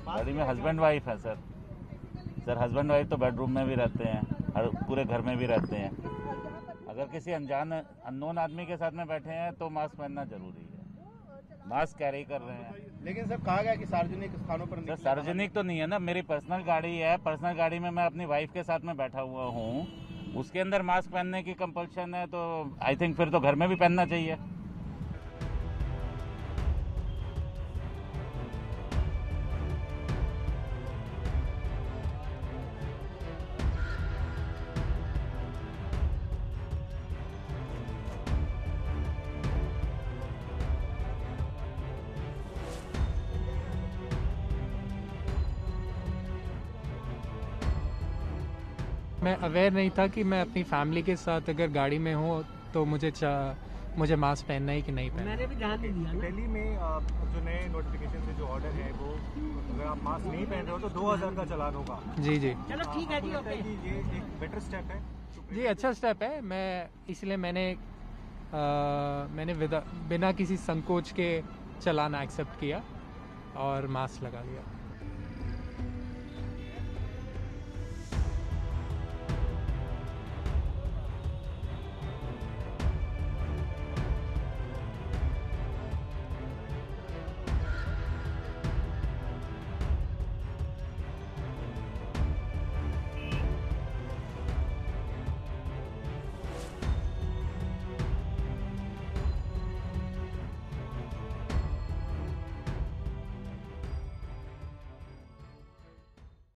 गाड़ी में husband wife है सर। सर हस्बैंड वाइफ तो बेडरूम में भी रहते हैं और पूरे घर में भी रहते हैं। अगर किसी अननोन आदमी के साथ में बैठे हैं तो मास्क पहनना जरूरी है। मास्क कैरी कर रहे हैं। लेकिन सब कहा गया कि सार्वजनिक स्थानों पर सर सार्वजनिक तो नहीं है ना, मेरी पर्सनल गाड़ी है। पर्सनल गाड़ी में मैं अपनी वाइफ के साथ में बैठा हुआ हूँ, उसके अंदर मास्क पहनने की कंपल्शन है तो आई थिंक फिर तो घर में भी पहनना चाहिए। मैं अवेयर नहीं था कि मैं अपनी फैमिली के साथ अगर गाड़ी में हूँ तो मुझे मास्क पहनना है कि नहीं पहनना। मैंने भी ध्यान नहीं दिया। दिल्ली में जो नए नोटिफिकेशन से जो ऑर्डर है वो अगर आप मास्क नहीं पहन रहे हो तो 2000 का चालान होगा। जी जी चलो ठीक है जी, आपको लगता है ओके। कि ये एक बेटर स्टेप है? जी, अच्छा स्टेप है। इसलिए मैंने बिना किसी संकोच के चालान एक्सेप्ट किया और मास्क लगा लिया।